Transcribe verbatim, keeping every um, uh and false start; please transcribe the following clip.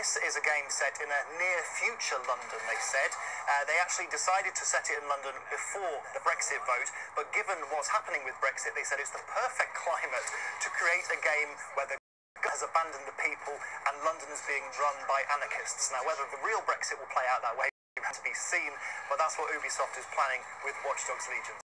this is a game set in a near-future London, they said. Uh, they actually decided to set it in London before the Brexit vote, but given what's happening with Brexit, they said it's the perfect climate to create a game where the government has abandoned the people and London is being run by anarchists. Now, whether the real Brexit will play out that way remains to be seen, but that's what Ubisoft is planning with Watch Dogs Legion.